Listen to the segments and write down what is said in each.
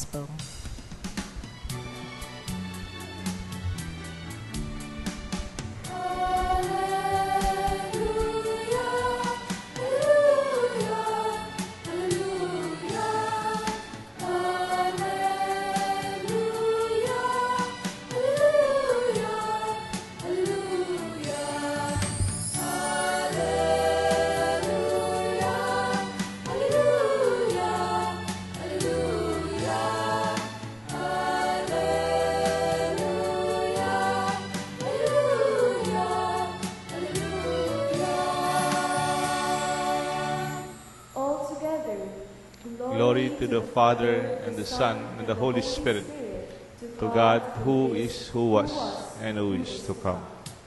Kristo. Glory to the Father, and the Son, and the Holy Spirit, to God who is, who was, and who is to come.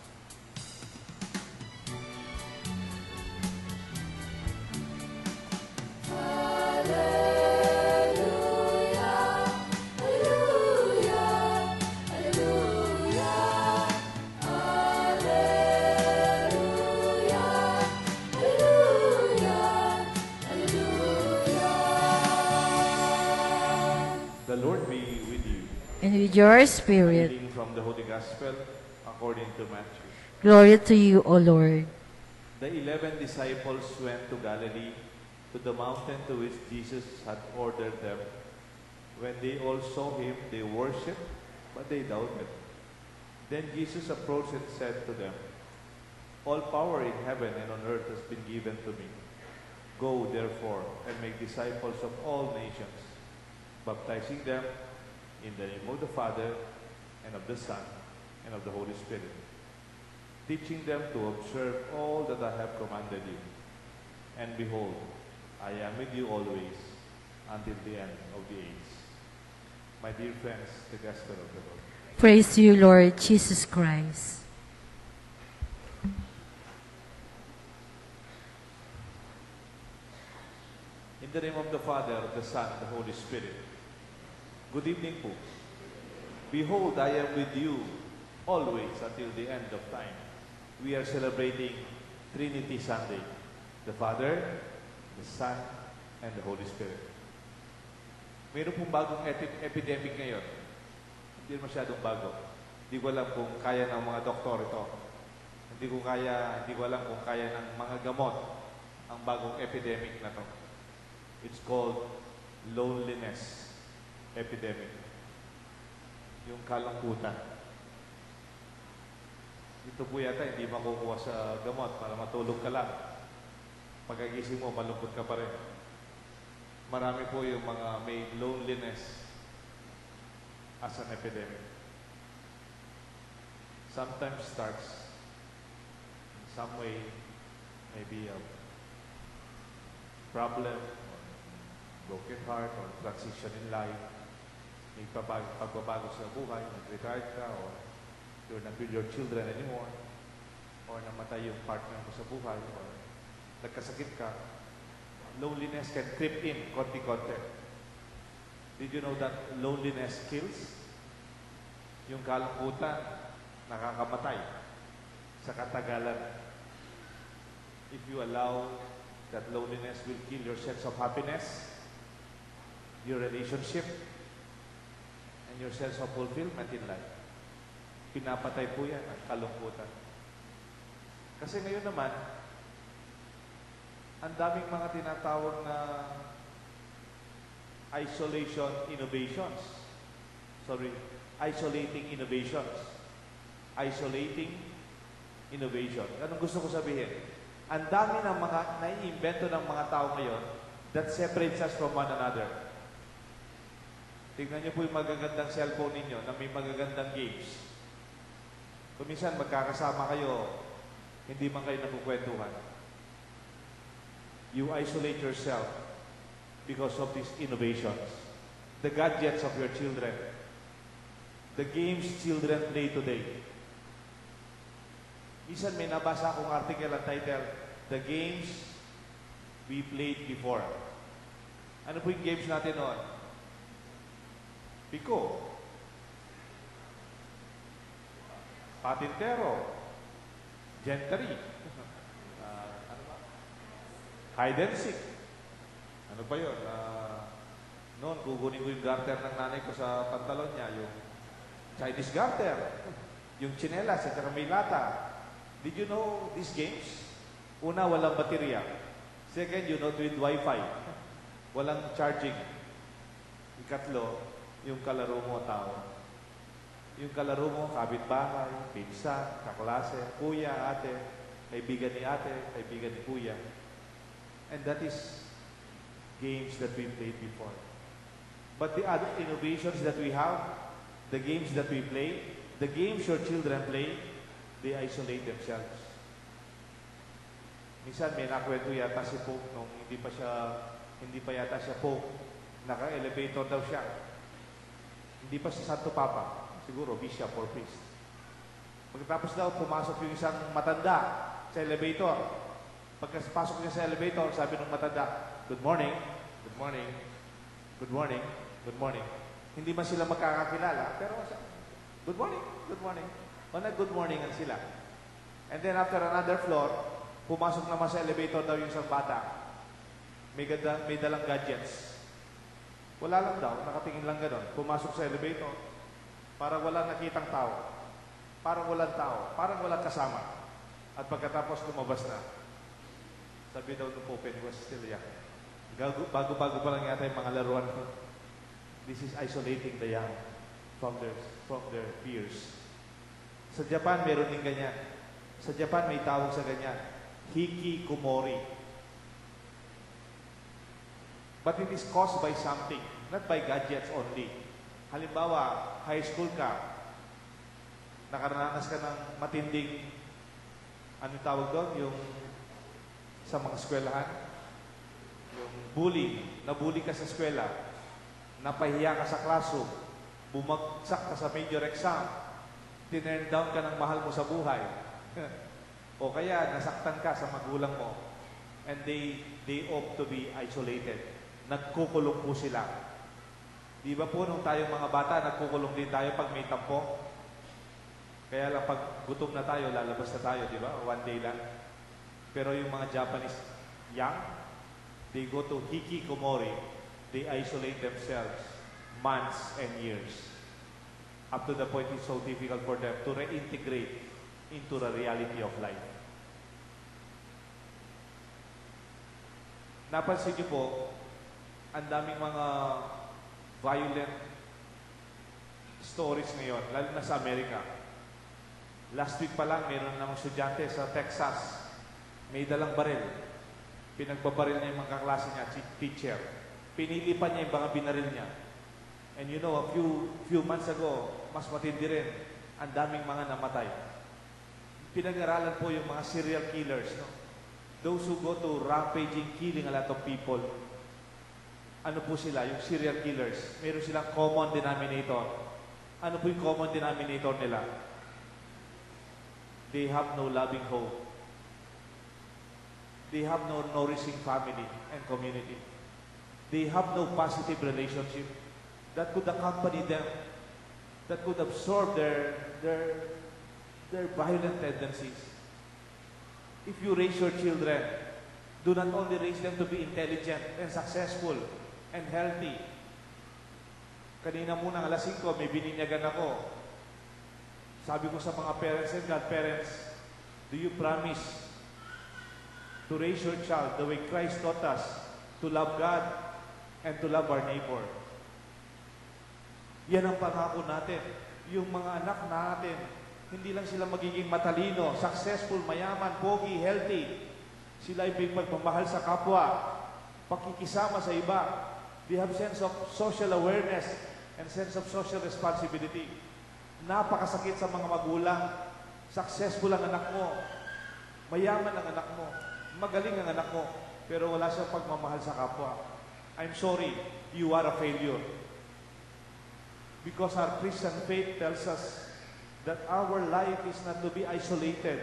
The Lord be with you. And with your spirit. Reading from the Holy Gospel according to Matthew. Glory to you, O Lord. The 11 disciples went to Galilee, to the mountain to which Jesus had ordered them. When they all saw him, they worshipped, but they doubted. Then Jesus approached and said to them, "All power in heaven and on earth has been given to me. Go, therefore, and make disciples of all nations, baptizing them in the name of the Father, and of the Son, and of the Holy Spirit, teaching them to observe all that I have commanded you. And behold, I am with you always, until the end of the age." My dear friends, the Gospel of the Lord. Praise you, Lord Jesus Christ. In the name of the Father, the Son, and the Holy Spirit. Good evening po. Behold, I am with you always until the end of time. We are celebrating Trinity Sunday. The Father, the Son, and the Holy Spirit. Mayroon pong bagong epidemic ngayon. Hindi masyadong bago. Hindi ko alam kung kaya ng mga doktor ito. Hindi ko alam kung kaya ng mga gamot ang bagong epidemic na to. It's called loneliness epidemic. Yung kalungkutan. Ito po yata hindi makukuha sa gamot para matulog ka lang. Pagkagising mo, malungkot ka pa rin. Marami po yung mga may loneliness as an epidemic. Sometimes starts in some way, maybe a problem, or broken heart, or transition in life. May pagbabago sa buhay, nag-retire ka, or you're not with your children anymore, or namatay yung partner mo sa buhay, or nagkasakit ka. Loneliness can creep in konti-konti. Did you know that loneliness kills? Yung kalungkutan, nakakamatay sa katagalan. If you allow that loneliness will kill your sense of happiness, your relationship, and your sense of fulfillment in life. Pinapatay po yan ang kalungkutan. Kasi ngayon naman, ang daming mga tinatawag na isolating innovations. Isolating innovation. Anong gusto ko sabihin? Ang dami ng mga nai-invento ng mga tao ngayon that separates us from one another. Tignan niyo po yung magagandang cellphone ninyo na may magagandang games. Kung minsan magkakasama kayo, hindi man kayo napukwentuhan. You isolate yourself because of these innovations. The gadgets of your children. The games children play today. Minsan may nabasa akong article at title, The Games We Played Before. Ano po yung games natin noon? Pico. Patintero. Gentry. Hide and seek. Ano pa yun? Noon, kukunin ko yung garter ng nanay ko sa pantalon niya, yung Chinese garter, yung tsinelas at saka may lata. Did you know these games? Una, walang baterya. Second, you know, with Wi-Fi. Walang charging. Ikatlo, yung kalaro mo tao. Yung kalaro mo, kapitbahay, pinsan, kaklase, kuya, ate, kaibigan ni ate, kaibigan ni kuya. And that is games that we played before. But the other innovations that we have, the games that we play, the games your children play, they isolate themselves. Minsan may nakwento yata si Pope nung hindi pa yata siya Pope. Naka-elevator daw siya. Hindi pa si Santo Papa. Siguro, bishop or priest. Pagkatapos daw, pumasok yung isang matanda sa elevator. Pagkapasok niya sa elevator, sabi ng matanda, "Good morning, good morning, good morning, good morning." Hindi man sila magkakakilala, pero good morning, good morning. O nag-good morningan sila. And then after another floor, pumasok naman sa elevator daw yung isang bata. May dalang gadgets. Wala lang daw, nakatingin lang gano'n. Pumasok sa elevator, parang walang nakitang tao. Parang walang tao, parang walang kasama. At pagkatapos lumabas na, sabi daw ng Pope, was still young. Bago-bago pa lang yata yung mga laruan ko. This is isolating the young from their peers. Sa Japan, meron din ganyan. Sa Japan, may tawag sa ganyan, hikikomori. But it is caused by something, not by gadgets only. Halimbawa, high school ka, nakaranas ka ng matinding, ano tawag doon, yung sa mga eskwelahan, yung bullying, nabully ka sa eskwela, napahiya ka sa classroom, bumagsak ka sa major exam, tinurn down ka ng mahal mo sa buhay, o kaya nasaktan ka sa magulang mo, and they opt to be isolated. Nagkukulong po sila. Di ba po nung tayong mga bata, nagkukulong din tayo pag may tampo? Kaya lang pag gutom na tayo, lalabas na tayo, di ba? One day lang. Pero yung mga Japanese young, they go to hikikomori. They isolate themselves months and years. Up to the point it's so difficult for them to reintegrate into the reality of life. Napansin niyo po, ang daming mga violent stories ngayon, lalo na sa Amerika. Last week pa lang, meron namang estudyante sa Texas, may dalang baril. Pinagbabaril niya yung mga kaklase niya, teacher. Pinili pa niya yung mga binaril niya. And you know, a few months ago, mas matindi rin, ang daming mga namatay. Pinag-aralan po yung mga serial killers, no? Those who go to rampaging, killing a lot of people. Ano po sila, yung serial killers? Meron silang common denominator. Ano po yung common denominator nila? They have no loving home. They have no nourishing family and community. They have no positive relationship that could accompany them, that could absorb their violent tendencies. If you raise your children, do not only raise them to be intelligent and successful and healthy. Kanina muna alas 5, may bininyagan ako. Sabi ko sa mga parents and godparents, do you promise to raise your child the way Christ taught us to love God and to love our neighbor? Yan ang pangako natin. Yung mga anak natin, hindi lang sila magiging matalino, successful, mayaman, pogi, healthy. Sila ay may pagmamahal sa kapwa, pakikisama sa iba. They have sense of social awareness and sense of social responsibility. Napakasakit sa mga magulang. Successful ang anak mo. Mayaman ang anak mo. Magaling ang anak mo. Pero wala siyang pagmamahal sa kapwa. I'm sorry, you are a failure. Because our Christian faith tells us that our life is not to be isolated.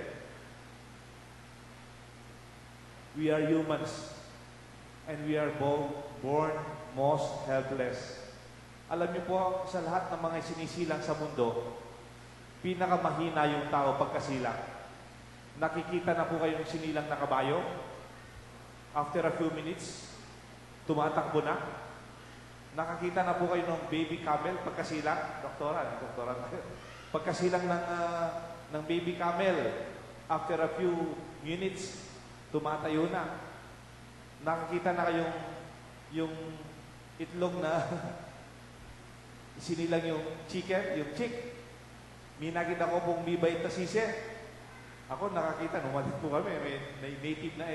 We are humans. And we are born most helpless. Alam niyo po, sa lahat ng mga sinisilang sa mundo, pinakamahina yung tao pagkasilang. Nakikita na po kayong sinilang na kabayo? After a few minutes, tumatakbo na. Nakakita na po kayo ng baby camel pagkasilang, doktora, pagkasilang ng baby camel, after a few minutes, tumatayo na. Nakakita na kayong yung itlog na sinilang yung chicken, yung chick. May nakita ko pong bibay na sise. Ako nakakita, numalit po kami, may native na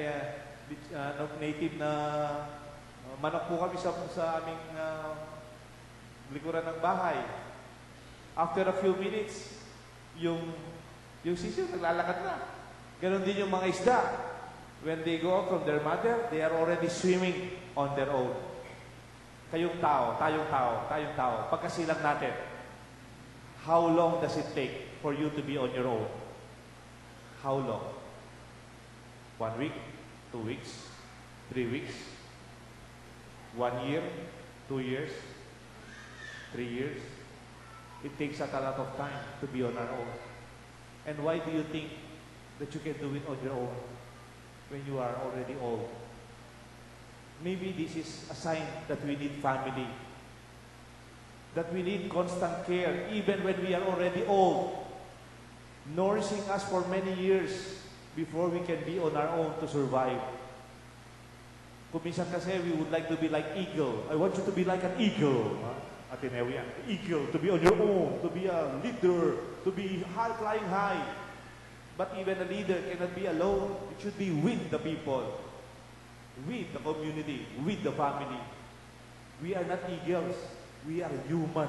manok po kami sa aming likuran ng bahay. After a few minutes, yung sisiw naglalakad na. Ganon din yung mga isda. When they go out from their mother, they are already swimming on their own. Tayong tao, pagkasilang natin, how long does it take for you to be on your own? How long? 1 week? 2 weeks? 3 weeks? 1 year? 2 years? 3 years? It takes us a lot of time to be on our own. And why do you think that you can do it on your own when you are already old? Maybe this is a sign that we need family, that we need constant care even when we are already old, nourishing us for many years before we can be on our own to survive. Kung minsan kasi we would like to be like eagle. I want you to be like an eagle. Ateneo yan. Eagle, to be on your own, to be a leader, to be flying high. But even a leader cannot be alone. It should be with the people, with the community, with the family. We are not eagles. We are human.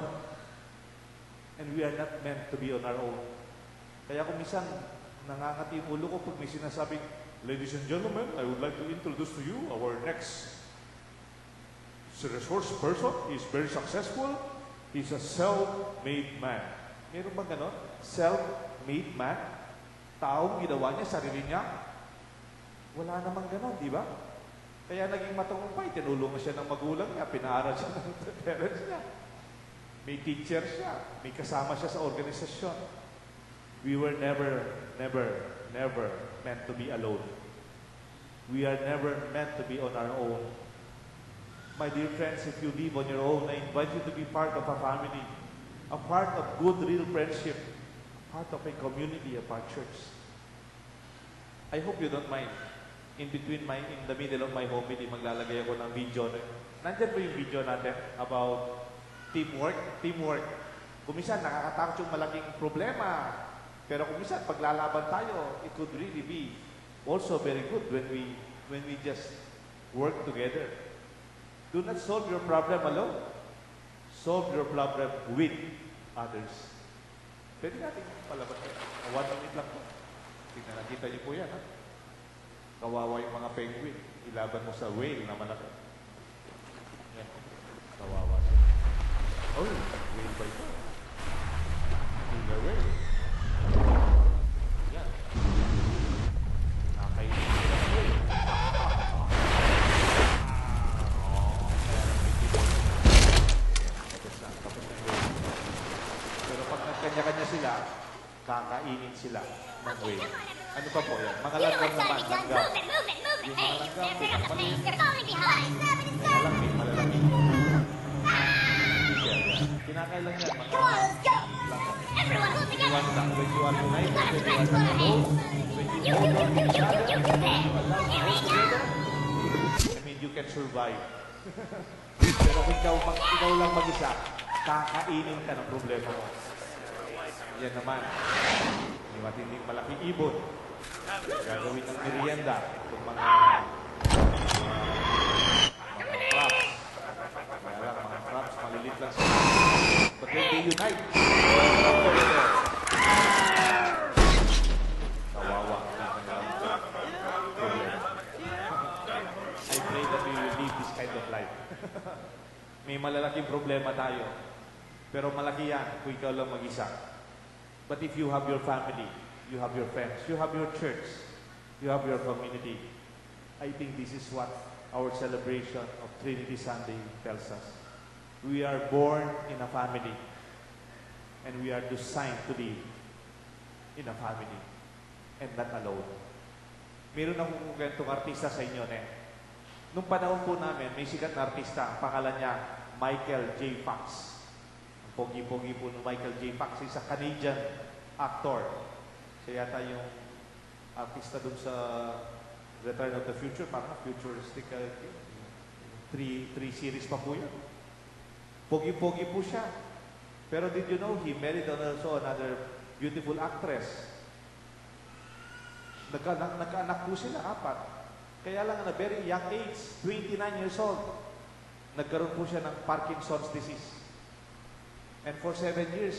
And we are not meant to be on our own. Kaya kung minsan, nangangati yung ulo ko pag may sinasabing, ladies and gentlemen, I would like to introduce to you our next resource person. He's very successful. He's a self-made man. Meron bang ganon? Self-made man? Taong ginawa niya, sarili niya? Wala namang ganon, di ba? Kaya naging matagumpay. Tinulungan siya ng magulang niya. Pinaaral siya ng parents niya. May teacher siya. May kasama siya sa organisasyon. We were never meant to be alone. We are never meant to be on our own. My dear friends, if you live on your own, I invite you to be part of a family, a part of good, real friendship, part of a community, of our church. I hope you don't mind. In the middle of my homily, maglalagay ako ng video. Nandyan po yung video natin about teamwork. Kung minsan, nakakatakot yung malaking problema. Pero kung minsan, paglalaban tayo, it could really be also very good when we just work together. Do not solve your problem alone. Solve your problem with others. Pwede natin palabas. 1 minute lang po. Tingnan, nakita niyo po yan, ha? Kawawa yung mga penguin. Ilaban mo sa whale na malaki. Yan. Kawawa siya. Oh, whale ba ito? Killer whale. Yan. Nakainis sila ng whale. Pero pag nagkanya-kanya sila, kakainin sila ng whale. Ano pa po yan? Mga langgam naman, langgam. Yung mga langgam, maliit. Malalaki, malalaki. Kinakailan yan, mga langgam. Iwan lang, when you are united, when you are not alone, when you hold on to each other, when you allow to hold together, I mean, you can survive. Pero kung ikaw lang mag-isa, kakainin ka ng problema mo. Yan naman, may matinding malaking ibon. Gagawin ng merienda itong mga crabs. Kaya lang, mga crabs, malilit lang sila. But when they unite, kawawa. I pray that we will live this kind of life. May malalaking problema tayo. Pero malaki yan kung ikaw lang mag-isa. But if you have your family, you have your friends, you have your church, you have your community, I think this is what our celebration of Trinity Sunday tells us. We are born in a family, and we are designed to live in a family, and not alone. Meron akong kwentong artista sa inyo, Nung panahon po namin, may sikat na artista, ang pangalan niya, Michael J. Fox. Ang pogi-pogi po ng Michael J. Fox, isa Canadian actor. Siya yata yung artista dun sa Return of the Future, parang futuristic, three series pa po yun. Pogi-pogi po siya. Pero did you know, he married also another beautiful actress. Nagkaanak po sila, 4. Kaya lang na very young age, 29 years old, nagkaroon po siya ng Parkinson's disease. And for 7 years,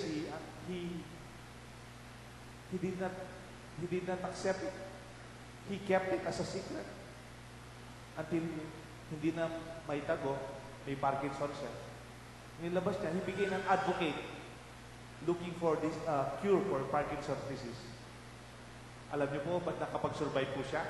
he did not accept it. He kept it as a secret. Until hindi na maitago, may Parkinson's siya. Nilabas niya, he became an advocate looking for this cure for Parkinson's disease. Alam niyo po, ba't nakapag-survive po siya?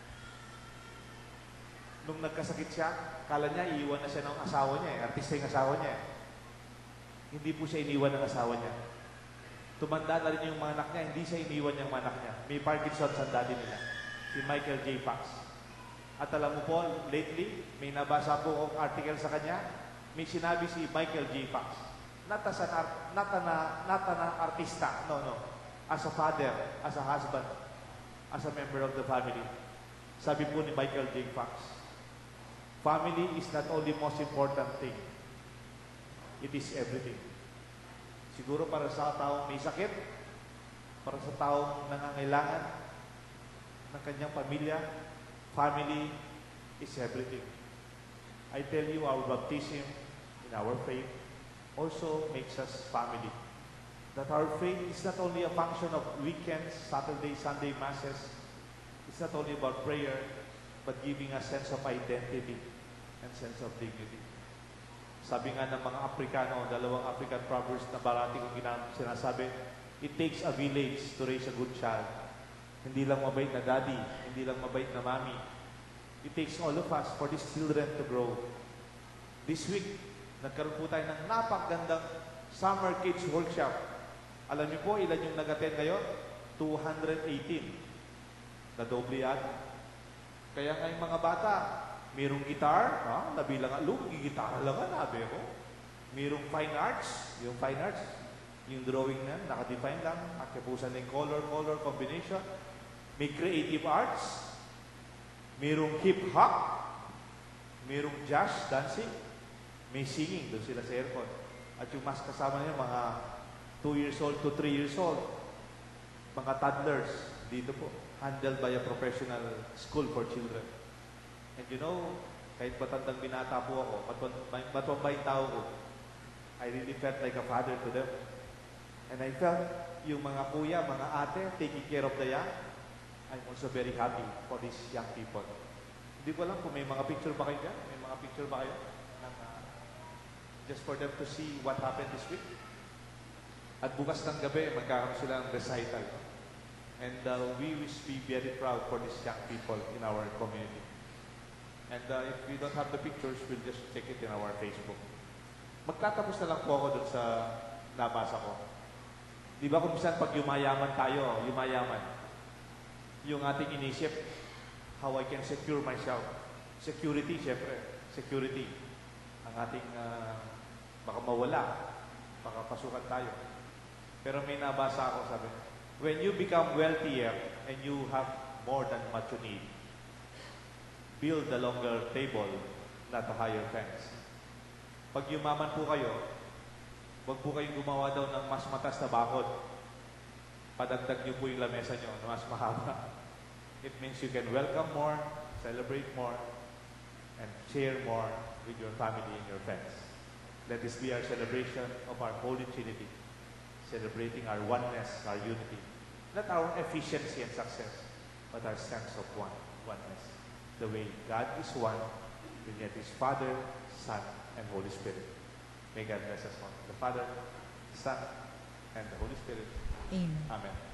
Nung nagkasakit siya, kala niya iiwan na siya ng asawa niya, artista yung asawa niya. Hindi po siya iniwan ng asawa niya. Tumanda na rin yung mga anak niya, hindi siya iniwan yung mga anak niya. May Parkinson's ang daddy nila, si Michael J. Fox. At alam mo po, lately, may nabasa po akong article sa kanya, may sinabi si Michael J. Fox, not an artista, no. As a father, as a husband, as a member of the family. Sabi po ni Michael J. Fox, family is not only most important thing, it is everything. Siguro para sa taong may sakit, para sa taong nangangailangan ng kanyang pamilya, family is everything. I tell you, our baptism in our faith also makes us family. That our faith is not only a function of weekends, Saturday, Sunday masses. It's not only about prayer, but giving a sense of identity and sense of dignity. Sabi nga ng mga Afrikano, 2 African proverbs na barati kong sinasabi, it takes a village to raise a good child. Hindi lang mabait na daddy, hindi lang mabait na mommy. It takes all of us for these children to grow. This week, nagkaroon po tayo ng napakagandang Summer Kids Workshop. Alam niyo po, ilan yung nag-attend ngayon? 218. Nadoble yan. Kaya ngayong mga bata, mayroong guitar, nabilang nga, gitara lang nga, nabi ko. Mayroong fine arts, yung fine arts, yung drawing na, nakadefine lang, akipusan ng color combination. May creative arts, mayroong hip-hop, mayroong jazz, dancing, may singing, doon sila sa aircon. At yung mas kasama niya, mga 2 years old to 3 years old, mga toddlers, dito po, handled by a professional school for children. And you know, kahit matandang binata po ako, matumbay tao ko, I really felt like a father to them. And I felt yung mga kuya, mga ate, taking care of the young, I'm also very happy for these young people. Hindi ko alam kung may mga picture ba kayo dyan? May mga picture ba kayo? Just for them to see what happened this week. At bukas ng gabi, magkakaroon sila ng recital. And we wish to be very proud for these young people in our community. And if we don't have the pictures, we'll just check it in our Facebook. Magtatapos na lang po ako dun sa nabasa ko. Di ba kung minsan pag yumayaman tayo, yung ating inisip, how I can secure myself. Security, syempre. Security. Ang ating, baka mawala, baka pasukan tayo. Pero may nabasa ako, sabi, when you become wealthier and you have more than what you need, build a longer table, not a higher fence. Pag yumaman po kayo, wag po kayong gumawa daw ng mas matas na bakod. Padagdag niyo po yung lamesa niyo na mas mahaba. It means you can welcome more, celebrate more, and share more with your family and your friends. Let this be our celebration of our Holy Trinity, celebrating our oneness, our unity. Not our efficiency and success, but our sense of oneness. The way God is one, and yet is Father, Son, and Holy Spirit. May God bless us all. The Father, the Son, and the Holy Spirit. Amen. Amen.